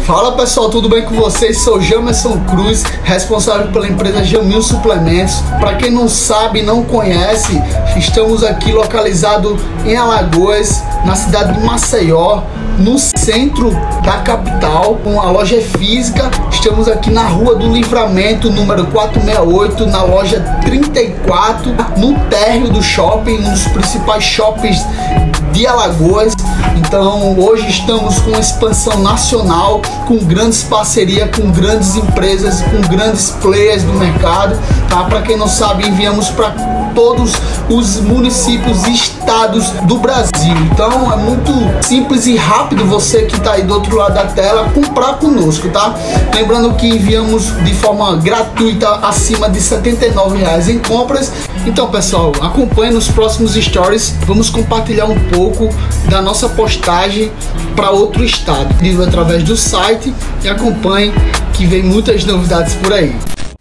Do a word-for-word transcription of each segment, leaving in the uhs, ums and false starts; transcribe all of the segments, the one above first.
Fala pessoal, tudo bem com vocês? Sou Jamerson Cruz, responsável pela empresa Jamil Suplementos. Para quem não sabe, não conhece, estamos aqui localizado em Alagoas, na cidade de Maceió, no centro da capital, com a loja física. Estamos aqui na Rua do Livramento, número quatrocentos e sessenta e oito, na loja trinta e quatro, no térreo do shopping, um dos principais shoppings de Alagoas. Então hoje estamos com expansão nacional, com grandes parcerias, com grandes empresas, com grandes players do mercado, tá? Para quem não sabe, enviamos para todos os municípios e estados do Brasil. Então é muito simples e rápido você que está aí do outro lado da tela comprar conosco, tá? Lembrando que enviamos de forma gratuita acima de setenta e nove reais em compras. Então pessoal, acompanhe nos próximos stories, vamos compartilhar um pouco da nossa postagem para outro estado, através do site, e acompanhe que vem muitas novidades por aí.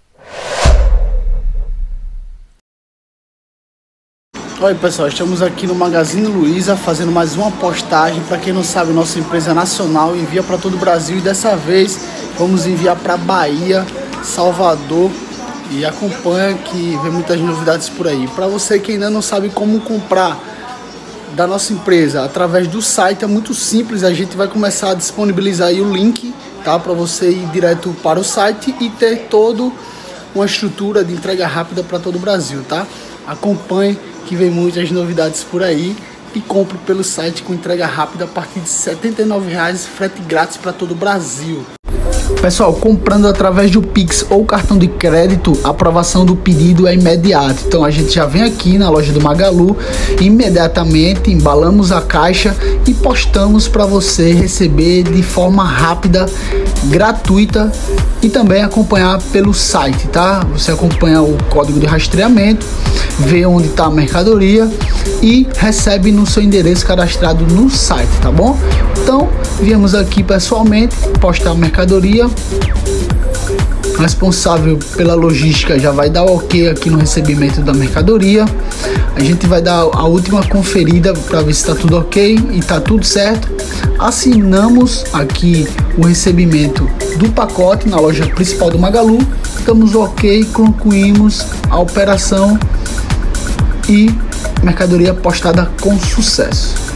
Oi pessoal, estamos aqui no Magazine Luiza fazendo mais uma postagem. Para quem não sabe, nossa empresa nacional envia para todo o Brasil e dessa vez vamos enviar para Bahia, Salvador, e acompanha que vem muitas novidades por aí. Para você que ainda não sabe como comprar da nossa empresa através do site, é muito simples. A gente vai começar a disponibilizar aí o link, tá, para você ir direto para o site e ter toda uma estrutura de entrega rápida para todo o Brasil, tá? Acompanhe que vem muitas novidades por aí e compre pelo site com entrega rápida a partir de setenta e nove reais, frete grátis para todo o Brasil. Pessoal, comprando através do Pix ou cartão de crédito, a aprovação do pedido é imediata. Então a gente já vem aqui na loja do Magalu, imediatamente embalamos a caixa e postamos para você receber de forma rápida, gratuita, e também acompanhar pelo site, tá? Você acompanha o código de rastreamento, vê onde está a mercadoria e recebe no seu endereço cadastrado no site, tá bom? Então viemos aqui pessoalmente postar a mercadoria. Responsável pela logística já vai dar ok aqui no recebimento da mercadoria. A gente vai dar a última conferida para ver se está tudo ok e está tudo certo. Assinamos aqui o recebimento do pacote na loja principal do Magalu. Estamos ok, concluímos a operação e mercadoria postada com sucesso.